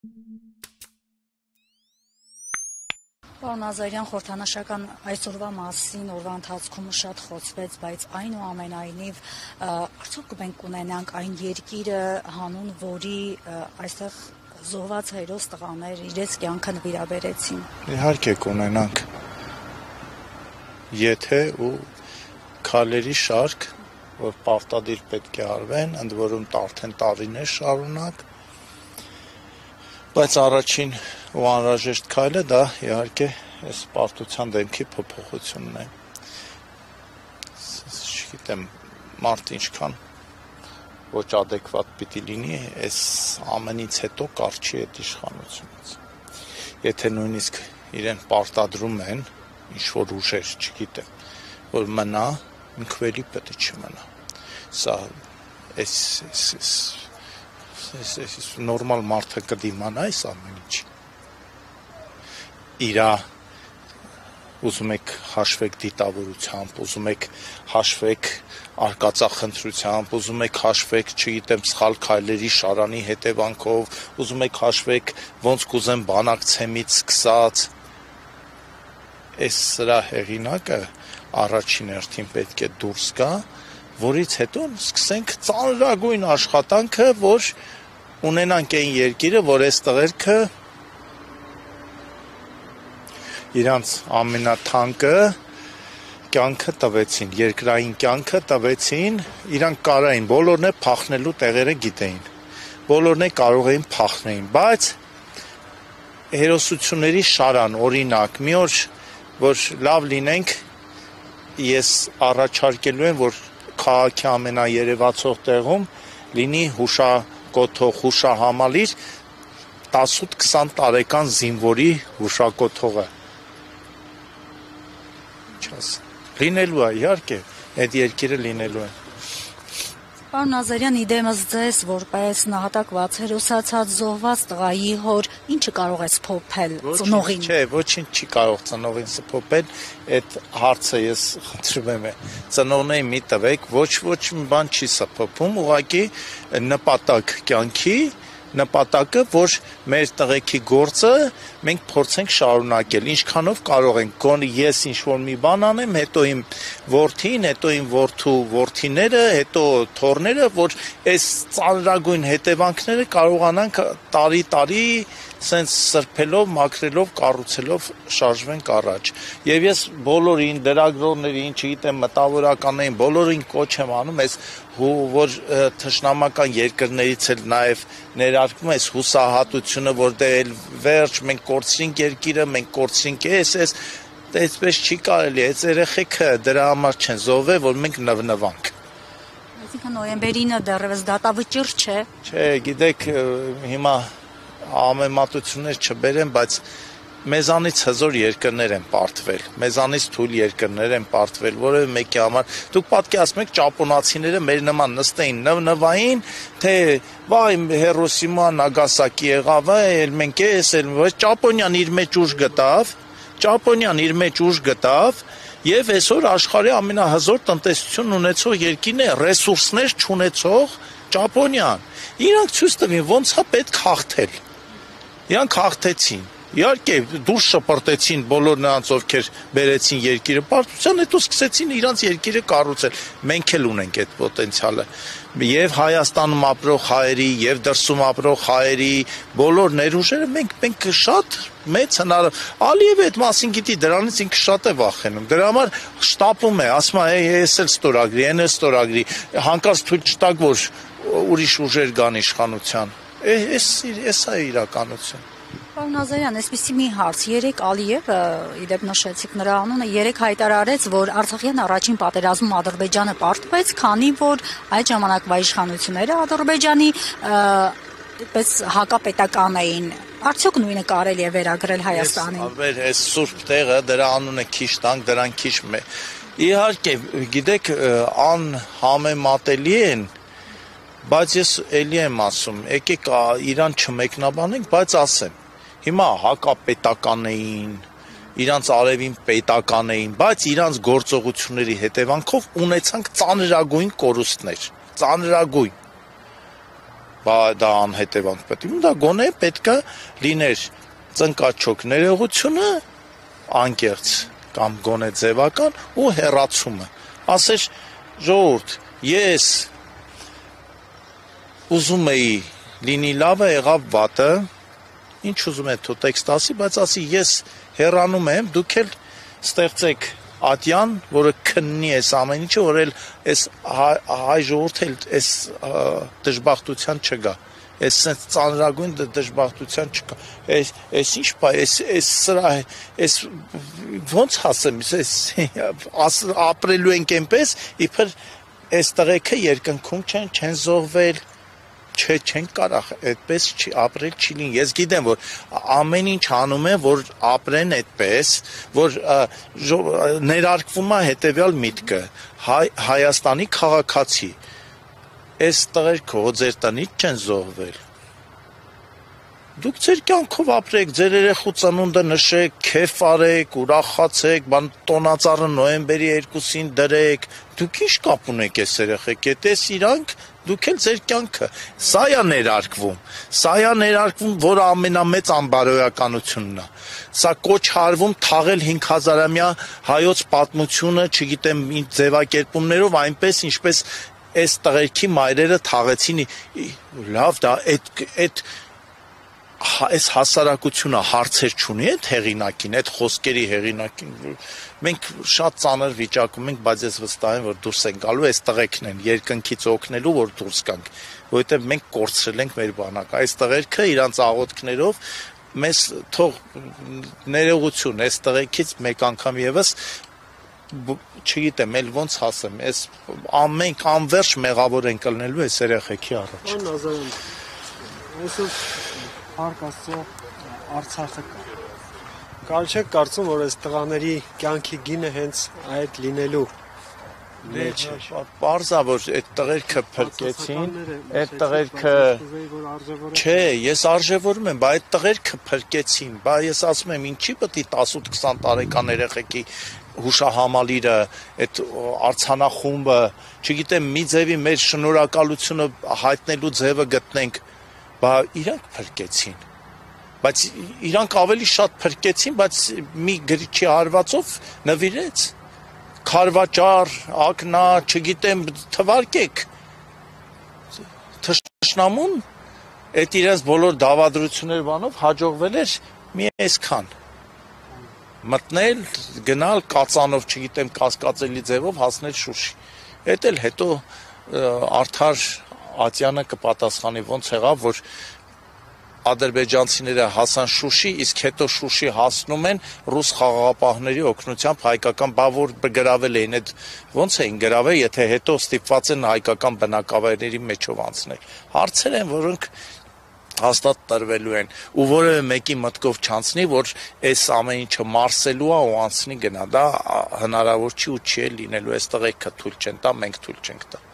Պարոն Ազարյան, խորհրդանշական այսօրվա մասին օրվա ընթացքում շատ խոսվեց, բայց այնուամենայնիվ արդյոք մենք ունենանք այն երկիրը, հանուն որի այստեղ զոհված հայրոց տղաներ իրենց կյանքը նվիրաբերեցին։ Իհարկե կունենանք, եթե ու քայլերի շարք, որ պարտադիր պետք է արվեն, ընդ որում արդեն տարիներ շարունակ, բայց առաջին ու անհրաժեշտ քայլը դա իհարկե այս պարտության դեմքի փոփոխությունն է։ Չգիտեմ, մարդ ինչքան ոչ adekvat պիտի լինի, այս ամենից հետո կարճի այդ իշխանությունից։ Եթե նույնիսկ իրեն պարտադրում են ինչ-որ ուժեր, չգիտեմ, որ մնա, ինքվելի պետք է չմնա։ Սա նորմալ մարդը կդիմանա այս ամեն ինչ։ Իրա ուզում եք հաշվեք դիտավորությամբ, ուզում եք հաշվեք արկածախնդրությամբ, ուզում եք հաշվեք, չգիտեմ, սխալ քայլերի շարանի հետևանքով, ուզում եք հաշվեք ոնց կուզեմ բանակցեմից սկսած։ Այս սրա հեղինակը առաջին հերթին պետք է դուրս գա, որից հետո սկսենք ծանրագույն աշխատանքը, որ ունենանք այն երկիրը, որ այս տղերքը իրանց ամենաթանկը կյանքը տվեցին, երկրային կյանքը տվեցին, իրանք կարային, բոլորն է փախնելու տեղերը գիտեին, բոլորն է կարող էին փախնեին, բայց հերոսությունների շարան, օրինակ, մի օր, որ լավ լինենք, ես առաջարկելու եմ, որ քաղաքի ամենաերևացող տեղում լինի հուշակոթող, հուշահամալիր 18-20 տարեկան զինվորի հուշակոթողը։ Լինելու է, իհարկե, այդ երկիրը լինելու է։ Պարոն Ազարյան, իդեմս ձեզ, որպես նահատակված հերոսացած զոհված տղայի հոր, ինչը կարող է սփոփել ծնողին։ Չէ, ոչինչ չի կարող ծնողին սփոփել, այդ հարցը ես խնդրում եմ, ծնողներին մի տվեք, ոչ մի բան չի սփոփում, ուղղակի նպատակ կյանքի, նպատակը, որ մեր տղեկի գործը մենք փորձենք շարունակել, ինչքանով կարող ենք, գոնե ես ինչ-որ մի բան անեմ, հետո իմ որդին, հետո իմ որդու որդիները, հետո թոռները, որ այս ծանրագույն հետևանքները կարողանանք տարի սենց սրբելով, մաքրելով, կառուցելով շարժվենք առաջ։ Եվ ես բոլորին, լրագրողներին, չգիտեմ, մտավորականներին, բոլորին կոչ եմ անում, այս որ թշնամական երկրներից էլ նաև ներարկվում այս հուսահատությունը, որ դե էլ վերջ, մենք կորցրինք երկիրը, մենք կորցրինք այս, այդպես չի կարելի, այս երեխեքը դրա համար չեն զոհվել, որ մենք նվնվանք։ Այսինքն նոյեմբերինը դեռևս դատավճիռ չէ։ Չէ, գիտեք, հիմա ամեմատություններ չբերեմ, բայց մեզանից հզոր երկրներ են պարտվել, մեզանից թույլ երկրներ են պարտվել, որովհետև մեկի համար դուք պատկերացնում եք ճապոնացիները մեր նման նստեին նվնվային, թե վայ Հիրոսիմա, Նագասակի եղավ, էլ մենք Ճապոնիան իր մեջ ուժ գտավ, եւ այսօր աշխարհի ամենահզոր տնտեսություն ունեցող երկիրն է, ռեսուրսներ չունեցող Ճապոնիան։ Իրանք ցույց տվին ոնց է պետք հաղթել։ Իրանք հաղթեցին։ Իհարկե դուրս շպրտեցին բոլոր նրանց, ովքեր բերեցին երկիրը պարտության, հետո սկսեցին իրանց երկիրը կառուցել։ Մենք էլ ունենք այդ պոտենցիալը։ Եվ Հայաստանում ապրող հայերի, եւ դրսում ապրող հայերի բոլոր ներուժերը մենք շատ մեծ Ալիևը այդ մասին գիտի, դրանից ինքը շատ է վախենում։ Դրա համար շտապում է, ասում է, ես էլ ստորագրի, այն էլ ստորագրի, հանկարծ թույլ չտակ, որ ուրիշ ուժեր գան իշխանության։ Էս է իրականություն։ Պարոն Ազարյան, այսպիսի մի հարց, երեք Ալիևը, իդեպ նշեցիք նրա անունը, երեք հայտարարեց, որ Արցախյան առաջին պատերազմում Ադրբեջանը պարտվեց, քանի որ այդ ժամանակվա իշխանությունները Ադրբեջանի այդպես հակապետական էին։ Արդյոք նույնը կարելի է վերագրել Հայաստանին։ Այս սուրբ տեղը, դրա անունը քիչ տանք, դրան քիչ իհարկե, գիտեք, անհամեմատելի են, բայց ես էլի եմ ասում, եկեք իրան չմեկնաբանենք, բայց ասեմ, հիմա հակապետական էին, իրանց արևին պետական էին, բայց իրանց գործողությունների հետևանքով ունեցանք ծանրագույն կորուստներ, ծանրագույն։ դա անհետևանք պետք է։ Դա գոնե պետք է լիներ ծնկաչոք ներողությունը անկեղծ կամ գոնե ձևական ու հեռացումը։ Ասեր ժողովուրդ, ես ուզում էի լինի լավը, եղավ վատը, ինչ ուզում է թո տեքստ ասի, բայց ասի ես հեռանում եմ, դուք էլ ստեղծեք ատյան, որը քննի այս ամեն ինչը, որ էլ այս հայ ժողովուրդը այս դժբախտության չգա։ Այս sense ծանրագույն դժբախտության չկա։ Այս ինչ բա, այս սրա, այս ոնց ասեմ, ապրելու ենք այնպես, իբր այս տղեկը երկնքում չեն զոհվել, չեն կարող այդպես ապրել չի լինի։ Ես գիտեմ, որ ամեն ինչ անում են, որ ապրեն այդպես, որ ներարկվում է հետևյալ միտքը, Հայաստանի քաղաքացի այս տղերքը ձեր տնից չեն զոհվել։ Դուք ձեր կյանքով ապրեք, ձեր երեխու ծնունդը նշեք, քեֆ արեք, ուրախացեք, տոնածառը նոյեմբերի 2-ին դրեք։ Դուք ինչ կապ ունեք այս երեխեք, էտես իրանք, դուք էլ ձեր կյանքը։ Սա է ներարկվում, որը ամենամեծ անբարոյականությունն է։ Սա կոչ հարվում թաղել 5000-ամյա հայոց պատմությունը, չգիտեմ, ինչ ձևակերպումներով, այնպես ինչպես այս տղերքի մայրերը թաղեցին, լավ դա այս հասարակությունը հարցեր չունի այդ հեղինակին, այդ խոսքերի հեղինակին, մենք շատ ծանր վիճակում ենք, բայց ես վստահ եմ, որ դուրս են գալու, այս տղեկն են երկնքից օգնելու, որ դուրս գանք, որովհետև մենք կորցրել ենք մեր բանակը, այս տղերքը իրանց աղոթքներով մեզ թող ներողություն, այս տղեկից մեկ անգամ եւս չգիտեմ, էլ ոնց ասեմ, այս ամենք անverջ մեղավոր են կլնելու այս երեխեքի առաջ։ Նազարյան, այսօր Փառք Աստծո Արցախը կա։ Կարճ է կարծում, որ այս տղաների կյանքի գինը հենց այդ լինելու մեջ է։ Պարզա, որ այդ տղերքը փրկեցին, այդ տղերքը չէ, ես արժևորում եմ, բայց այդ տղերքը փրկեցին, բայց ես ասում եմ, ինչի պետք է 18-20 տարեկան երեխեքի հուշահամալիրը, այդ արցանախումբը, չգիտեմ, մի ձևի մեր շնորհակալությունը հայտնելու ձևը գտնենք, բայց իրանք փրկեցին։ Բայց իրանք ավելի շատ փրկեցին, բայց մի գրիչի հարվածով նվիրեց։ Քարվաճար, ակնա, չգիտեմ, թվարկեք։ Թշնամուն այդ իրենց բոլոր դավադրություններ բանով հաջողվել էր մի այսքան մտնել, գնալ կածանով, չգիտեմ, կասկածելի ձևով հասնել Շուշի։ Էդ էլ հետո Արթար Ատյանը կպատասխանի ոնց եղավ, որ ադրբեջանցիները հասան Շուշի, իսկ հետո Շուշի հասնում են ռուս խաղաղապահների օգնությամբ հայկական բավոր գրավել էին, այդ ոնց էին գրավել, եթե հետո ստիպված են հայկական բնակավայրերի մեջով անցնել։ Հարցեր են, որոնք հաստատ տրվելու են, ու որևէ մեկի մտքով չանցնի, որ այս ամեն ինչը մարսելու է ու անցնի գնա, դա հնարավոր չի ու չի լինելու, այս տղեկը թույլ չեն տա, մենք թույլ չենք տա։